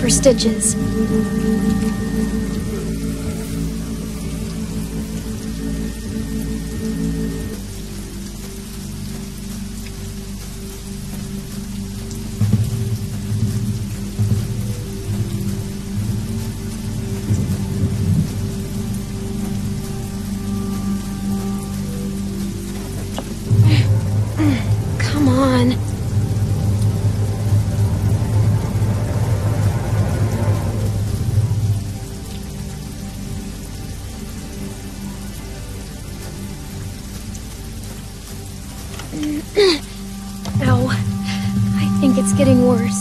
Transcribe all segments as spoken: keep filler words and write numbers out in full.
for stitches. Come on. Ow. I think it's getting worse.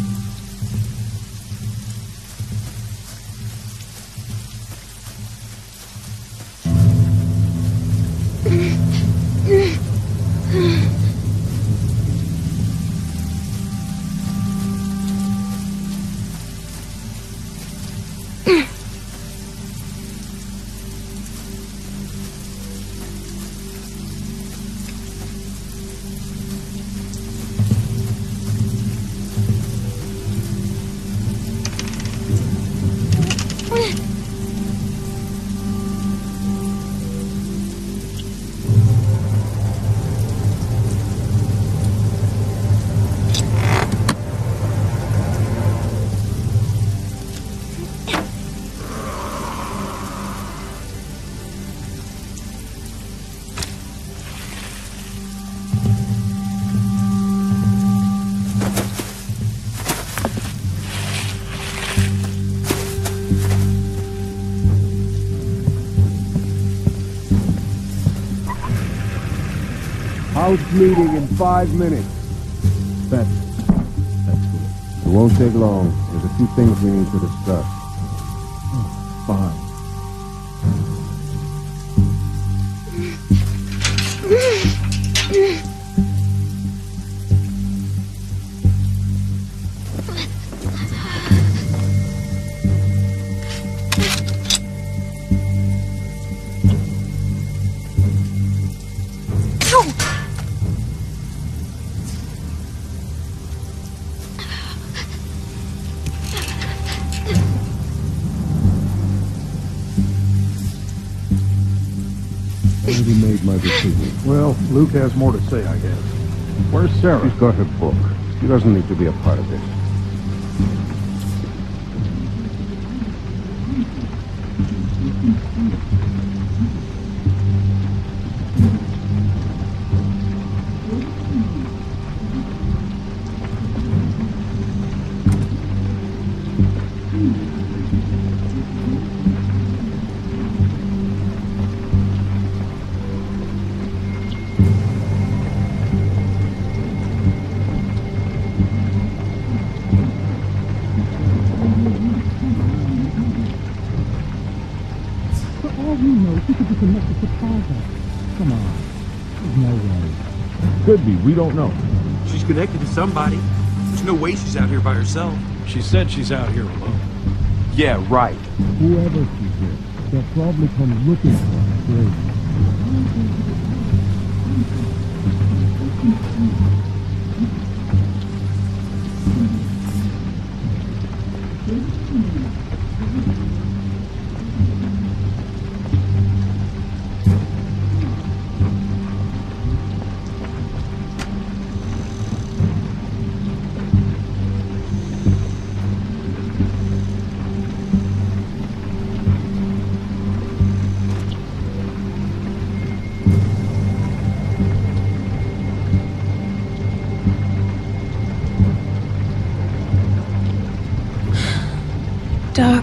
House meeting in five minutes. That's, that's good. It won't take long. There's a few things we need to discuss. Oh, fine. Already made my decision. Well, Luke has more to say, I guess. Where's Sarah? She's got her book. She doesn't need to be a part of this. Come on. There's no way. Could be. We don't know. She's connected to somebody. There's no way she's out here by herself. She said she's out here alone. Yeah, right. Whoever she's with, they'll probably come looking for her. Doc.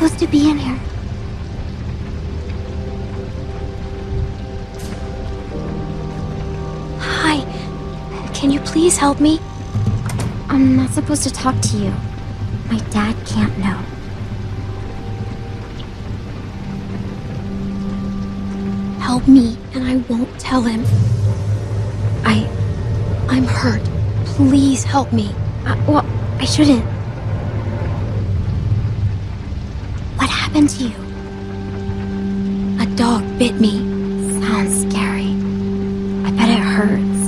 supposed to be in here. Hi. Can you please help me? I'm not supposed to talk to you. My dad can't know. Help me, and I won't tell him. I... I'm hurt. Please help me. Uh, well, I shouldn't. What happened to you? A dog bit me. Sounds scary. I bet it hurts.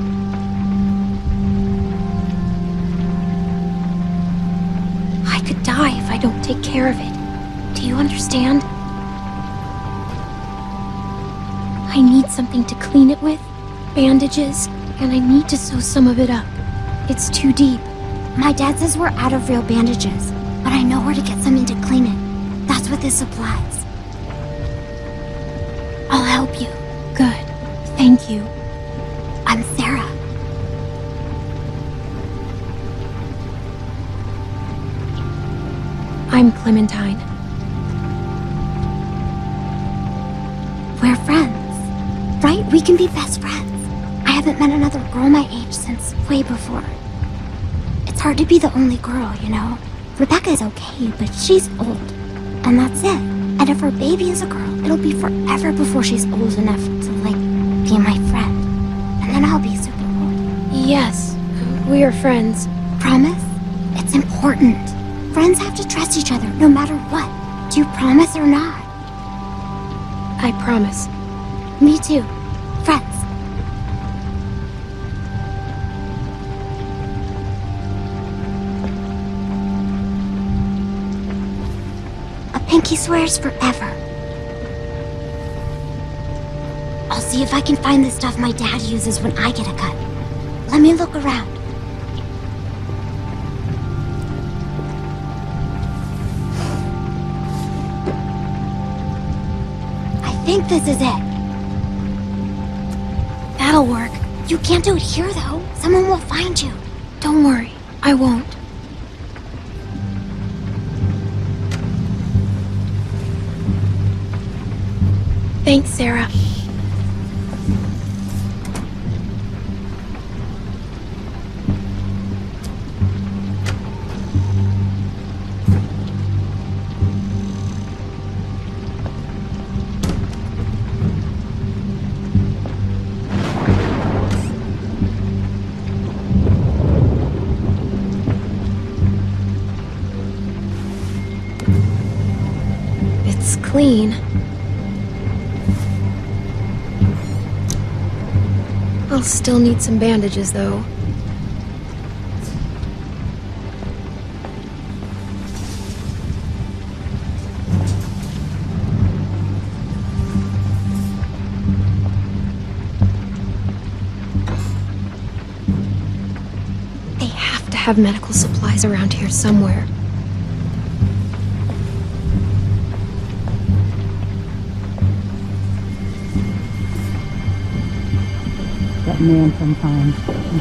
I could die if I don't take care of it. Do you understand? I need something to clean it with, bandages, and I need to sew some of it up. It's too deep. My dad says we're out of real bandages, but I know where to get something to clean it. That's what this supplies. I'll help you. Good. Thank you. I'm Sarah. I'm Clementine. We're friends. Right? We can be best friends. I haven't met another girl my age since way before. It's hard to be the only girl, you know? Rebecca's okay, but she's old. And that's it. And if her baby is a girl, it'll be forever before she's old enough to, like, be my friend. And then I'll be super old. Yes, we are friends. Promise? It's important. Friends have to trust each other, no matter what. Do you promise or not? I promise. Me too. Friends. A pinky swears forever. I'll see if I can find the stuff my dad uses when I get a cut. Let me look around. I think this is it. That'll work. You can't do it here, though. Someone will find you. Don't worry, I won't. Thanks, Sarah. It's clean. I'll still need some bandages, though. They have to have medical supplies around here somewhere. That man sometimes.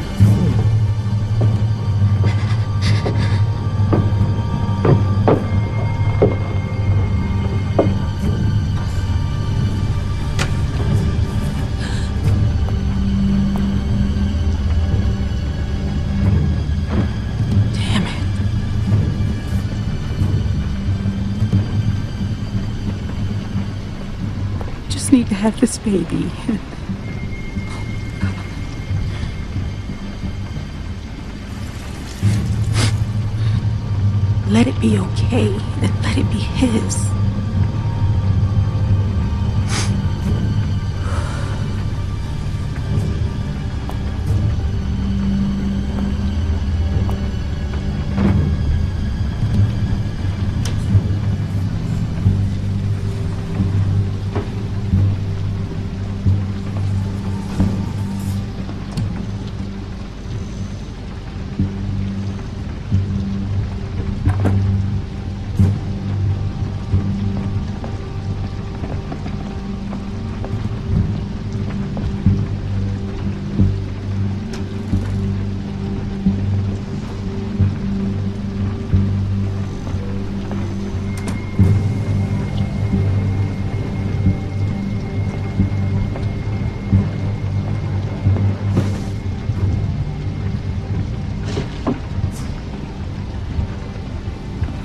Damn it. Just need to have this baby. Let it be okay, and let it be his.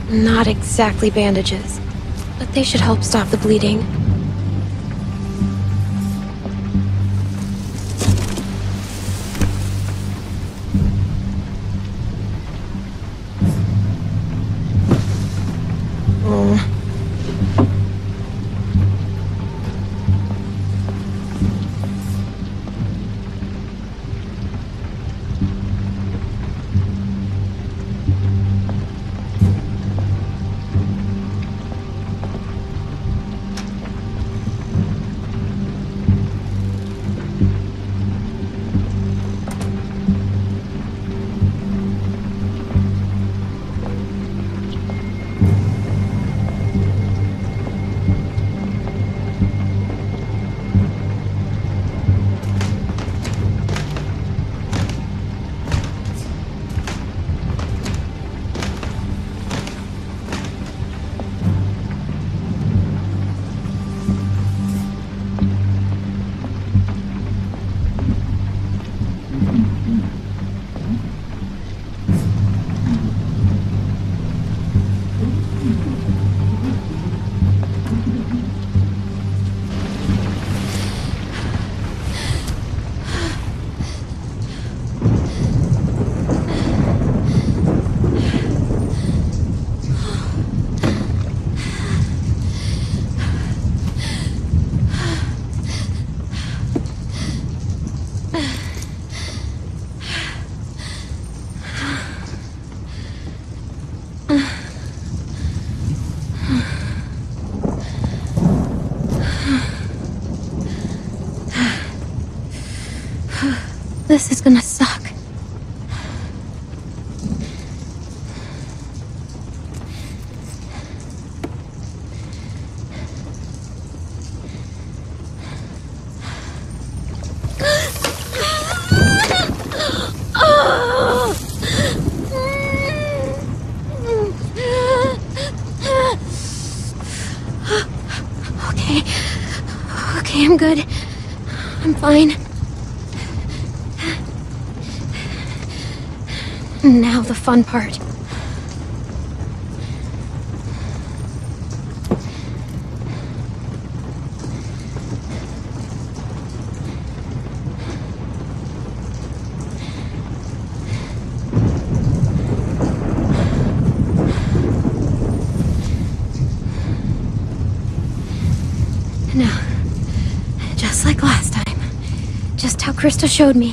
Not exactly bandages, but they should help stop the bleeding. Oh. This is gonna suck. Okay. Okay, I'm good. I'm fine. Now the fun part. Now, just like last time. Just how Krista showed me.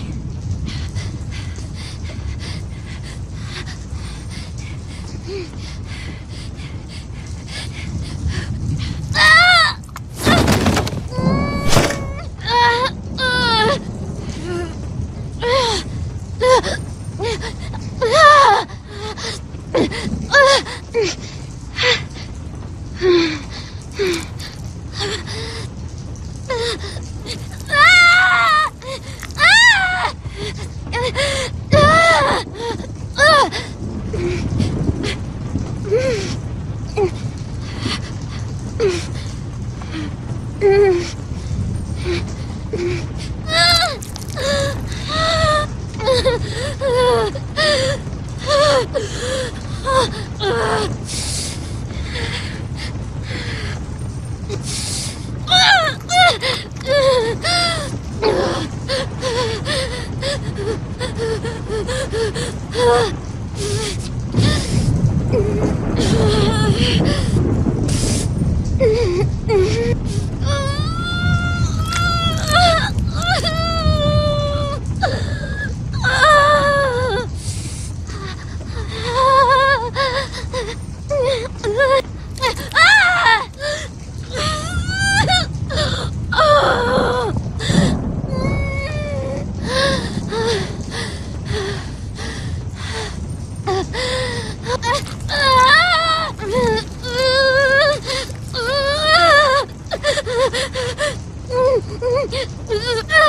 Ah!